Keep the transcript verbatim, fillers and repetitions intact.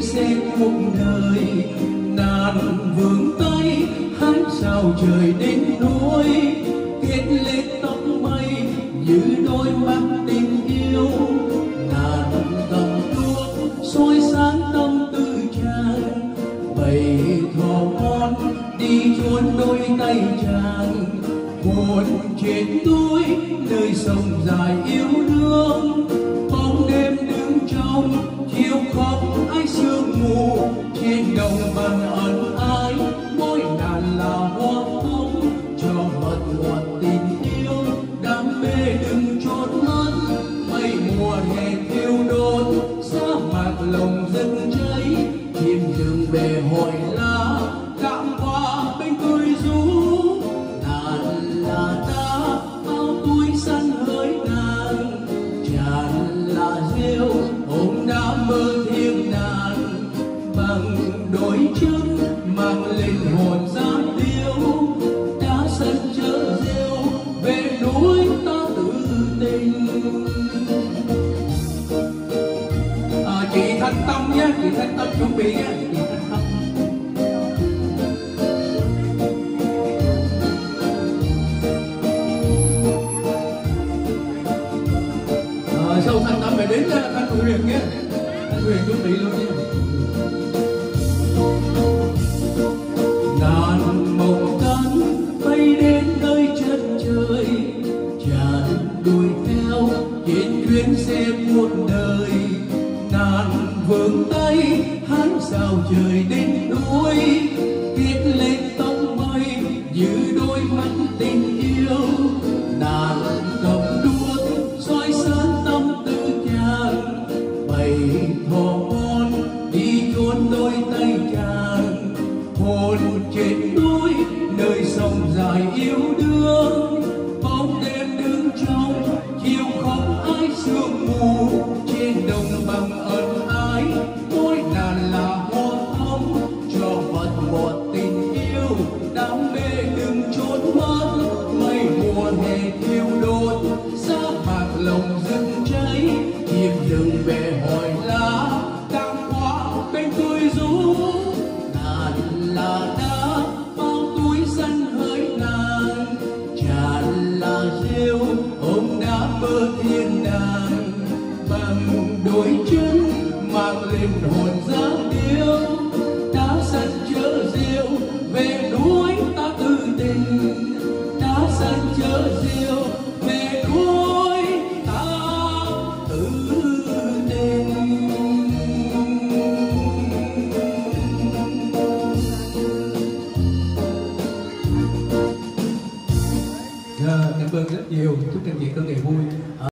xe cuộc đời. Nàng vướng tay hát sao trời đến núi, kết lên tóc mây như đôi mắt tình yêu. Nàng cầm đuốc soi sáng tâm tư chàng, bầy thỏ con đi chuồn đôi tay chàng. Hồn trên núi nơi sông dài yêu đương, bóng đêm đứng trong chiều khóc ai sương mù. Trên đồng bằng ẩn ái mỗi ngàn là hoa hồng, cho mật ngọt tình yêu đam mê đừng trốn mất. Mây mùa hè thiêu đốt sa mạc lòng rực cháy, chim rừng về hỏi lá cảm qua bên cười rú. Nàng là ta bao túi săn hỡi nàng, chàng là rêu ôm đã mơ thiêng nàng. Bằng đôi chân mang linh hồn giá điêu, đã sân chợ rêu về núi ta tự tình. À, chị Thanh Tâm nhé, chị Thanh Tâm chuẩn bị nhé, chị Thanh Tâm. À, sau Thanh Tâm phải đến Thanh Huyền nhé, Thanh Huyền chuẩn bị luôn nhé. Ngàn mộng cánh bay đến nơi chân trời, chàng đuổi theo trên chuyến xe cuộc đời. Ngàn vướng tay hát sao trời đến núi, viết lên tóc mây như đôi mắt tình yêu. Nàng cầm đuốc soi sáng tâm tư chàng, bầy thỏ con đi chốn đôi tay chàng. Hồn trên núi nơi sông dài yêu đương, bóng đêm đứng trong chiều khóc ai sương mù. Trên đồng bằng ẩn ái mỗi ngàn là hoa hồng, cho vật ngọt tình yêu đam mê đừng trốn mất. Mây mùa hè thiêu đốt sa mạc lòng rực cháy, chim rừng về hỏi lá đang qua bên cười rú. Nàng là đã bao túi săn hỡi nàng, chàng là rêu ôm đã mơ thiên đàng. Bằng đôi chân mang linh hồn giá điêu, đã sân chợ rêu về núi ta tư tình. Đã sân chợ rêu về núi ta tư tình. Cảm ơn rất nhiều, chúc các chị có ngày vui.